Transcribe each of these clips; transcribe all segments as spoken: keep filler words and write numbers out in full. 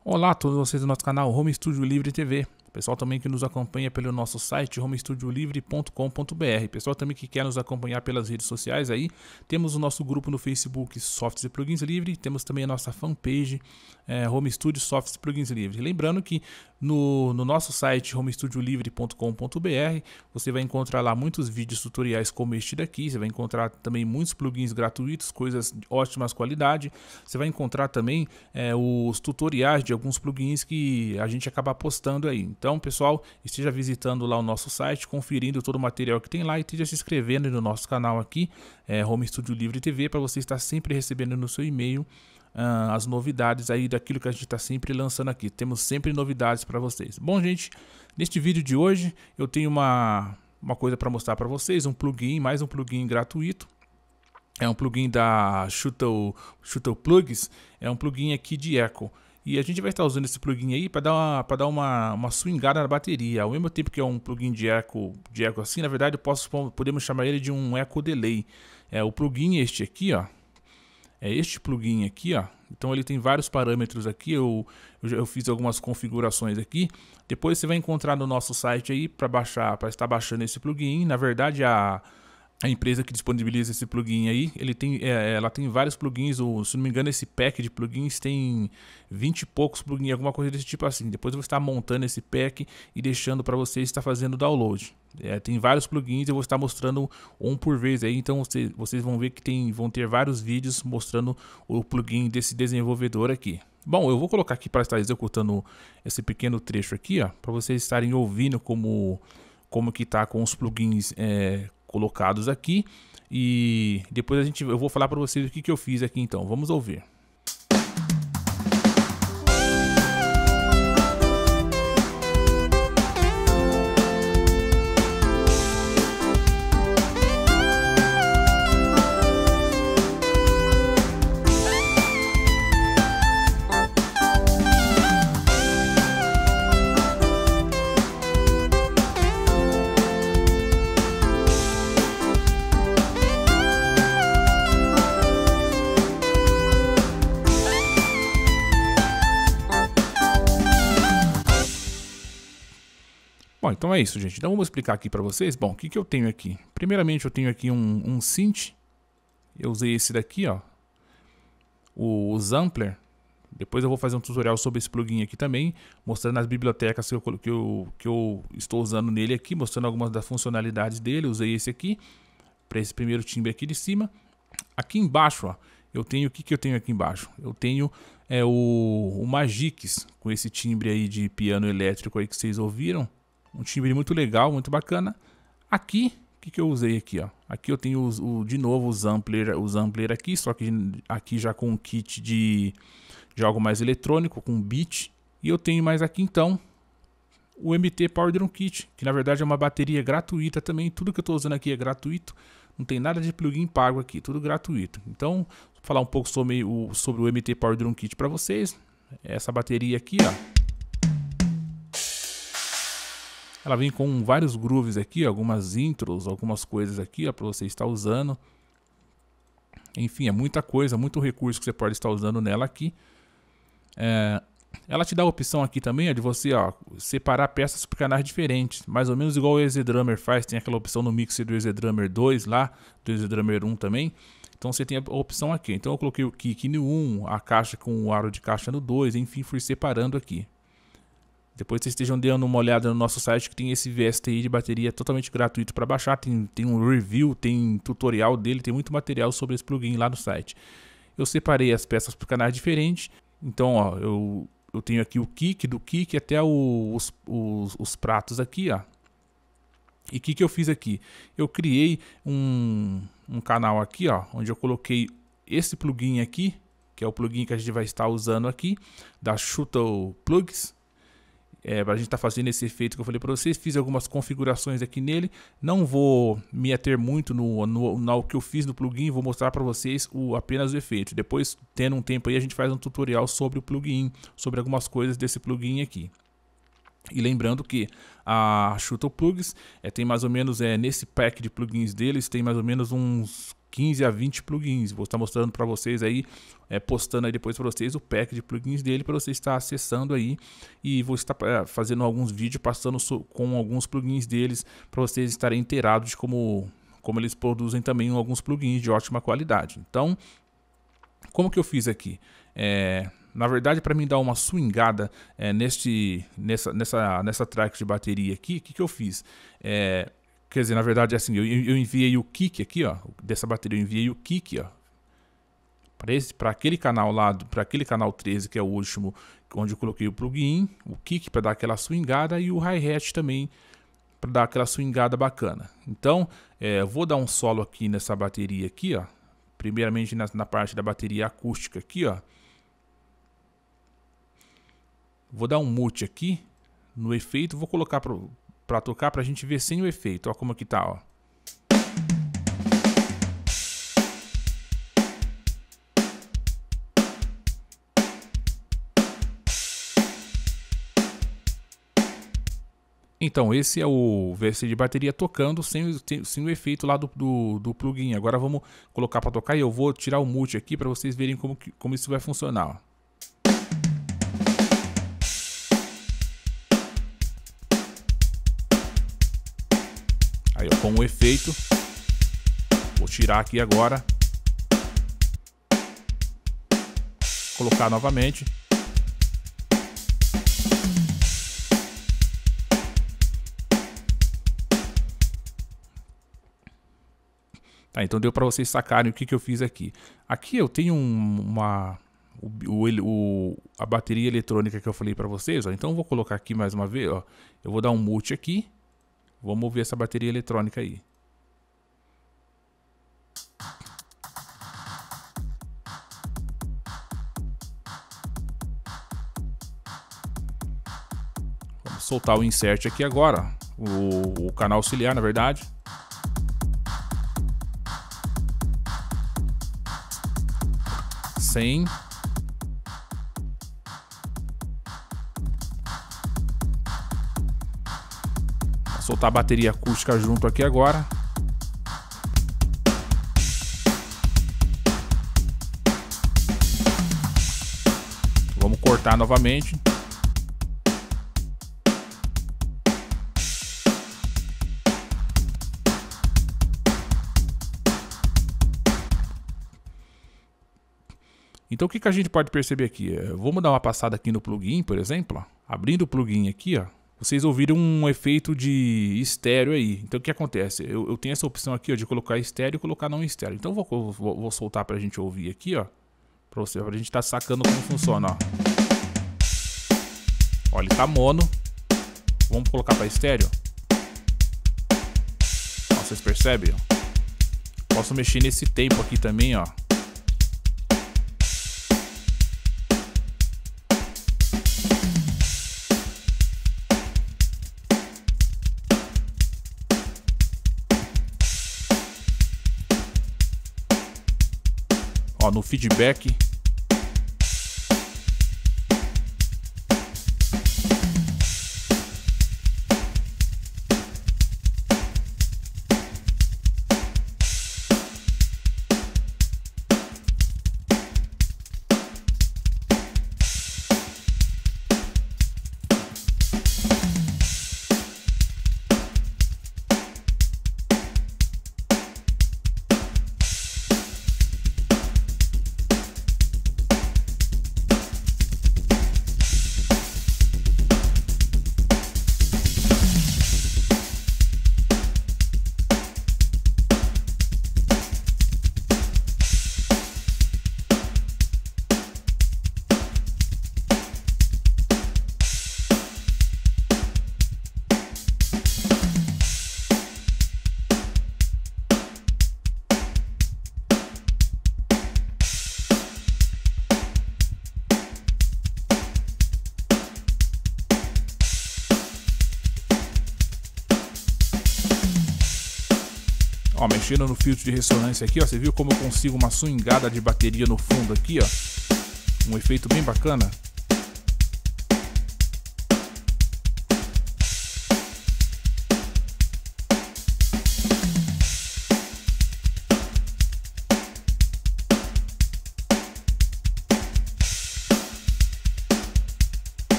Olá a todos vocês do nosso canal Home Studio Livre T V. Pessoal também que nos acompanha pelo nosso site home studio livre ponto com ponto br. Pessoal também que quer nos acompanhar pelas redes sociais aí, temos o nosso grupo no Facebook Softs e Plugins Livre, temos também a nossa fanpage é, Home Studio Softs e Plugins Livre. Lembrando que no, no nosso site home studio livre ponto com ponto br você vai encontrar lá muitos vídeos tutoriais como este daqui, você vai encontrar também muitos plugins gratuitos, coisas de ótimas qualidade, você vai encontrar também é, os tutoriais de alguns plugins que a gente acaba postando aí. Então, pessoal, esteja visitando lá o nosso site, conferindo todo o material que tem lá e esteja se inscrevendo no nosso canal aqui, é, Home Studio Livre T V, para você estar sempre recebendo no seu e-mail uh, as novidades aí daquilo que a gente está sempre lançando aqui. Temos sempre novidades para vocês. Bom, gente, neste vídeo de hoje eu tenho uma, uma coisa para mostrar para vocês, um plugin, mais um plugin gratuito. É um plugin da Shuttle, Shuttle Plugs, é um plugin aqui de eco. E a gente vai estar usando esse plugin aí para dar, uma, para dar uma, uma swingada na bateria. Ao mesmo tempo que é um plugin de eco, de eco assim, na verdade eu posso, podemos chamar ele de um eco delay. É, o plugin este aqui, ó, é este plugin aqui, ó. Então ele tem vários parâmetros aqui, eu, eu, eu fiz algumas configurações aqui. Depois você vai encontrar no nosso site aí para baixar, para estar baixando esse plugin. Na verdade a... A empresa que disponibiliza esse plugin aí, ele tem, é, ela tem vários plugins, ou, se não me engano esse pack de plugins tem vinte e poucos plugins, alguma coisa desse tipo assim. Depois eu vou estar montando esse pack e deixando para vocês estar fazendo o download. É, tem vários plugins, eu vou estar mostrando um por vez aí, então você, vocês vão ver que tem, vão ter vários vídeos mostrando o plugin desse desenvolvedor aqui. Bom, eu vou colocar aqui para estar executando esse pequeno trecho aqui, ó, para vocês estarem ouvindo como, como que tá com os plugins é, colocados aqui, e depois a gente, eu vou falar para vocês o que, que eu fiz aqui. Então vamos ouvir. Bom, então é isso, gente. Então vamos explicar aqui para vocês. Bom, o que, que eu tenho aqui? Primeiramente eu tenho aqui um, um synth. Eu usei esse daqui, ó, o, o Sampler. Depois eu vou fazer um tutorial sobre esse plugin aqui também, mostrando as bibliotecas que eu, que eu, que eu estou usando nele aqui, mostrando algumas das funcionalidades dele. Eu usei esse aqui, para esse primeiro timbre aqui de cima. Aqui embaixo, ó, eu tenho, o que, que eu tenho aqui embaixo? Eu tenho é, o, o Magix, com esse timbre aí de piano elétrico aí que vocês ouviram. Um timbre muito legal, muito bacana. Aqui, o que, que eu usei aqui, ó? Aqui eu tenho o, o, de novo o Sampler, o Sampler aqui, só que aqui já com um kit de, de algo mais eletrônico, com beat. E eu tenho mais aqui então o M T Power Drum Kit, que na verdade é uma bateria gratuita também. Tudo que eu estou usando aqui é gratuito, não tem nada de plugin pago aqui, tudo gratuito. Então, vou falar um pouco sobre o, sobre o M T Power Drum Kit para vocês. Essa bateria aqui, ó, ela vem com vários grooves aqui, algumas intros, algumas coisas aqui para você estar usando. Enfim, é muita coisa, muito recurso que você pode estar usando nela aqui. É, ela te dá a opção aqui também ó, de você ó, separar peças por canais diferentes, mais ou menos igual o EZDrummer faz. Tem aquela opção no mixer do EZDrummer dois lá, do EZDrummer um também. Então você tem a opção aqui. Então eu coloquei o kick no um, a caixa com o aro de caixa no dois, enfim, fui separando aqui. Depois vocês estejam dando uma olhada no nosso site, que tem esse V S T I de bateria totalmente gratuito para baixar. Tem, tem um review, tem tutorial dele, tem muito material sobre esse plugin lá no site. Eu separei as peças por canais diferentes. Então ó, eu, eu tenho aqui o kick, do kick até o, os, os, os pratos aqui, ó. E o que, que eu fiz aqui? Eu criei um, um canal aqui, ó, onde eu coloquei esse plugin aqui, que é o plugin que a gente vai estar usando aqui, da Shuttle Plugs. É, para a gente estar tá fazendo esse efeito que eu falei para vocês. Fiz algumas configurações aqui nele. Não vou me ater muito no, no, no que eu fiz no plugin. Vou mostrar para vocês o, apenas o efeito. Depois, tendo um tempo aí, a gente faz um tutorial sobre o plugin, sobre algumas coisas desse plugin aqui. E lembrando que a Shuttle Plugs é, tem mais ou menos, é, nesse pack de plugins deles, tem mais ou menos uns quinze a vinte plugins. Vou estar mostrando para vocês aí, é, postando aí depois para vocês o pack de plugins dele para você estar acessando aí, e vou estar é, fazendo alguns vídeos passando com alguns plugins deles para vocês estarem inteirados de como, como eles produzem também alguns plugins de ótima qualidade. Então, como que eu fiz aqui? É, na verdade, para mim dar uma swingada é, neste, nessa, nessa, nessa track de bateria aqui, o que, que eu fiz? É, quer dizer, na verdade, é assim, eu, eu enviei o kick aqui, ó, dessa bateria, eu enviei o kick, ó, para esse, para aquele canal lá, para aquele canal treze, que é o último, onde eu coloquei o plugin, o kick para dar aquela swingada e o hi-hat também para dar aquela swingada bacana. Então, é, eu vou dar um solo aqui nessa bateria aqui, ó, primeiramente na, na parte da bateria acústica aqui, ó. Vou dar um mute aqui no efeito, vou colocar para tocar para a gente ver sem o efeito. Ó como que tá, ó. Então esse é o V C de bateria tocando sem, sem o efeito lá do, do, do plugin. Agora vamos colocar para tocar e eu vou tirar o mute aqui para vocês verem como, que, como isso vai funcionar, ó. Aí, ó, com o efeito, vou tirar aqui agora, colocar novamente. Tá, então deu para vocês sacarem o que, que eu fiz aqui. Aqui eu tenho um, uma o, o, a bateria eletrônica que eu falei para vocês, ó. Então eu vou colocar aqui mais uma vez, ó. Eu vou dar um mute aqui. Vamos ver essa bateria eletrônica aí. Vamos soltar o insert aqui agora. O, o canal auxiliar, na verdade. Sem. Soltar a bateria acústica junto aqui agora. Vamos cortar novamente. Então o que, que a gente pode perceber aqui? Vamos dar uma passada aqui no plugin, por exemplo. Ó. Abrindo o plugin aqui, ó. Vocês ouviram um efeito de estéreo aí. Então o que acontece? Eu, eu tenho essa opção aqui, ó, de colocar estéreo e colocar não estéreo. Então eu vou, vou, vou soltar pra gente ouvir aqui, ó. Pra, você, pra gente estar tá sacando como funciona, ó. Ó, ele tá mono. Vamos colocar pra estéreo. Ó, vocês percebem? Ó? Posso mexer nesse tempo aqui também, ó. Ó, no feedback. Ó, mexendo no filtro de ressonância aqui, ó, você viu como eu consigo uma swingada de bateria no fundo aqui, ó. Um efeito bem bacana.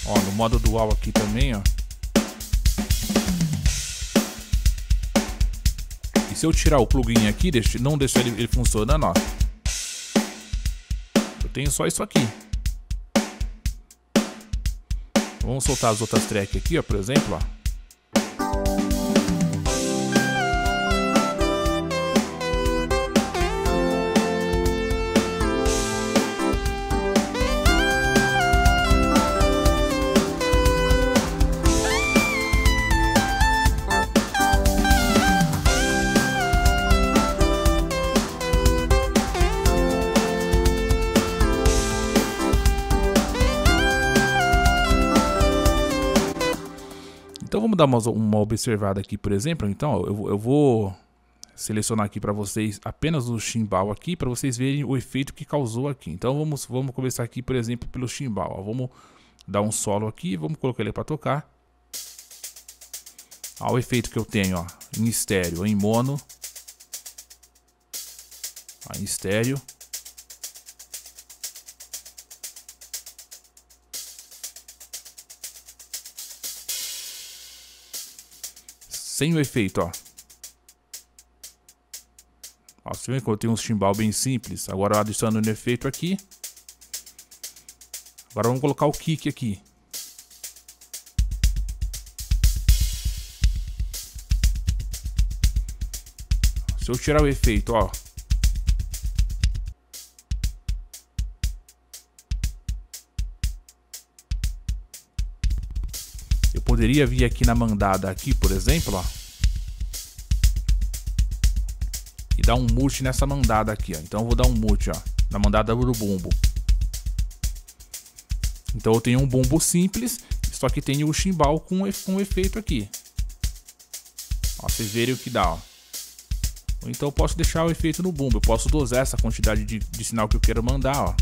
Ó, no modo dual aqui também, ó. E se eu tirar o plugin aqui, não deixar ele, ele funcionando, ó. Eu tenho só isso aqui. Vamos soltar as outras tracks aqui, ó, por exemplo, ó. Então vamos dar uma, uma observada aqui, por exemplo. Então eu, eu vou selecionar aqui para vocês apenas o chimbal aqui, para vocês verem o efeito que causou aqui. Então vamos, vamos começar aqui, por exemplo, pelo chimbal. Ó. Vamos dar um solo aqui, vamos colocar ele para tocar. Ó, o efeito que eu tenho, ó, em estéreo, em mono, ó, em estéreo. Sem o efeito, ó. Ó, você vê que eu tenho um chimbal bem simples. Agora adicionando o efeito aqui. Agora vamos colocar o kick aqui. Se eu tirar o efeito, ó. Eu poderia vir aqui na mandada aqui, por exemplo, ó. E dar um mute nessa mandada aqui, ó. Então eu vou dar um mute, ó, na mandada do bumbo. Então eu tenho um bumbo simples, só que tenho o chimbal com um efeito aqui. Ó, vocês verem o que dá, ó. Então eu posso deixar o efeito no bumbo. Eu posso dosar essa quantidade de, de sinal que eu quero mandar, ó.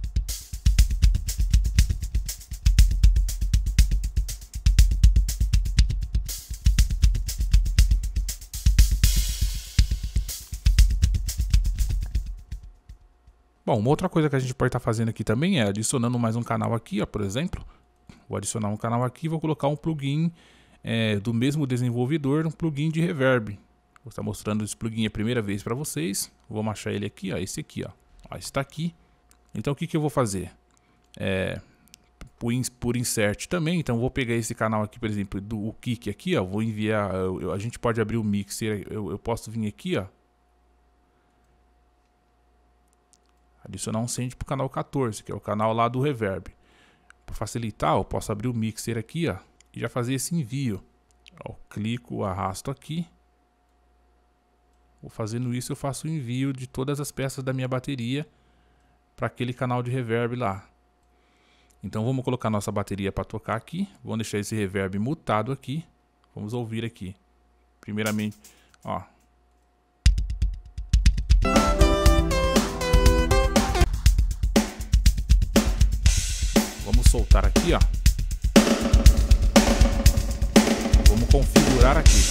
Bom, uma outra coisa que a gente pode estar fazendo aqui também é adicionando mais um canal aqui, ó, por exemplo. Vou adicionar um canal aqui e vou colocar um plugin é, do mesmo desenvolvedor, um plugin de reverb. Vou estar mostrando esse plugin a primeira vez para vocês. Vou achar ele aqui, ó, esse aqui, ó. Ó, está aqui. Então o que que eu vou fazer? É, por, por insert também, então vou pegar esse canal aqui, por exemplo, do o kick aqui, ó. Vou enviar, eu, eu, a gente pode abrir o mixer, eu, eu posso vir aqui, ó. Adicionar um send para o canal quatorze, que é o canal lá do reverb. Para facilitar, eu posso abrir o mixer aqui, ó, e já fazer esse envio. Ó, clico, arrasto aqui. Vou fazendo isso, eu faço o envio de todas as peças da minha bateria para aquele canal de reverb lá. Então vamos colocar nossa bateria para tocar aqui. Vamos deixar esse reverb mutado aqui. Vamos ouvir aqui. Primeiramente, ó. Vamos soltar aqui, ó. Vamos configurar aqui.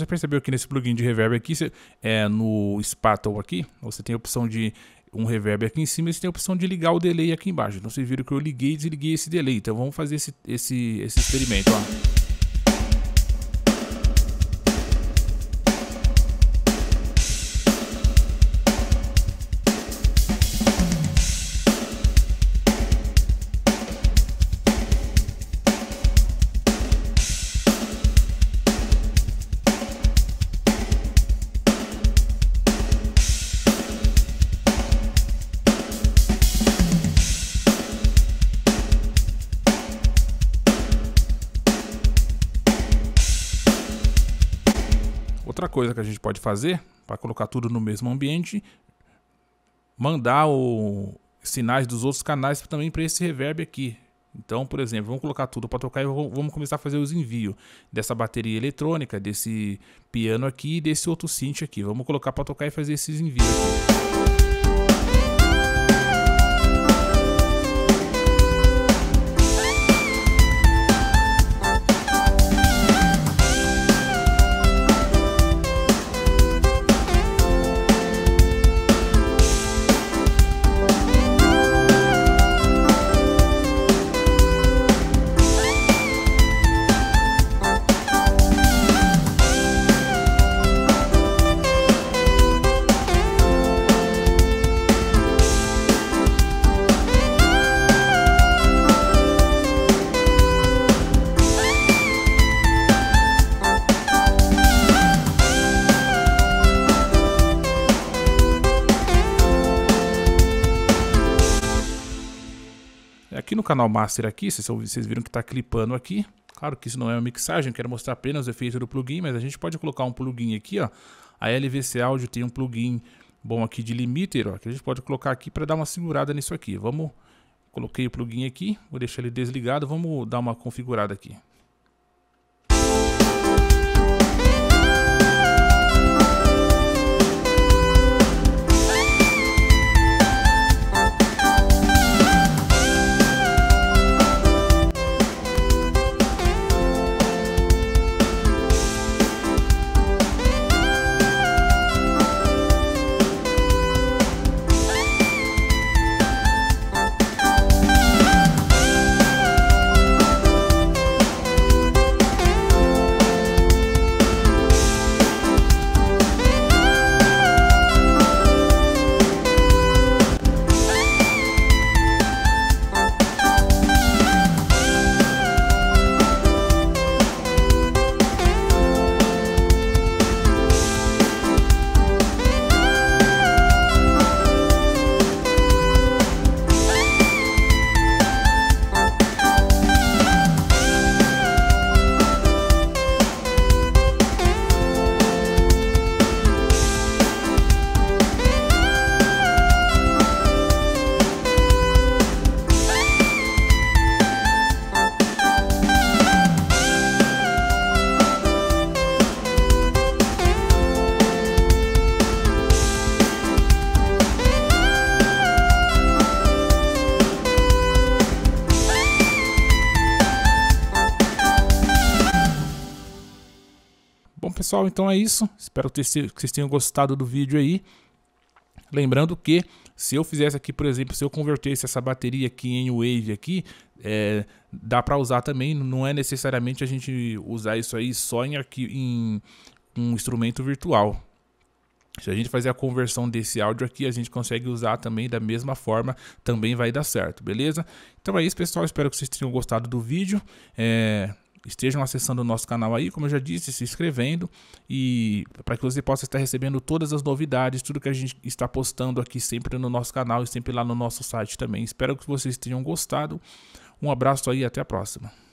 percebeu que nesse plugin de reverb aqui, você, é, no Spatial aqui, você tem a opção de um reverb aqui em cima e você tem a opção de ligar o delay aqui embaixo. Então vocês viram que eu liguei e desliguei esse delay. Então vamos fazer esse, esse, esse experimento, ó. Outra coisa que a gente pode fazer, para colocar tudo no mesmo ambiente, mandar os sinais dos outros canais também para esse reverb aqui. Então, por exemplo, vamos colocar tudo para tocar e vamos começar a fazer os envios dessa bateria eletrônica, desse piano aqui e desse outro synth aqui. Vamos colocar para tocar e fazer esses envios aqui. Aqui no canal Master aqui, vocês viram que está clipando aqui. Claro que isso não é uma mixagem, eu quero mostrar apenas o efeito do plugin, mas a gente pode colocar um plugin aqui, ó. A L V C Audio tem um plugin bom aqui de limiter, ó, que a gente pode colocar aqui para dar uma segurada nisso aqui. Vamos, coloquei o plugin aqui, vou deixar ele desligado, vamos dar uma configurada aqui. Bom, pessoal, então é isso. Espero que vocês tenham gostado do vídeo aí. Lembrando que se eu fizesse aqui, por exemplo, se eu convertesse essa bateria aqui em Wave aqui, é, dá para usar também. Não é necessariamente a gente usar isso aí só em, em um instrumento virtual. Se a gente fazer a conversão desse áudio aqui, a gente consegue usar também da mesma forma, também vai dar certo, beleza? Então é isso, pessoal, espero que vocês tenham gostado do vídeo. É, estejam acessando o nosso canal aí, como eu já disse, se inscrevendo, e para que você possa estar recebendo todas as novidades, tudo que a gente está postando aqui sempre no nosso canal e sempre lá no nosso site também. Espero que vocês tenham gostado. Um abraço aí e até a próxima.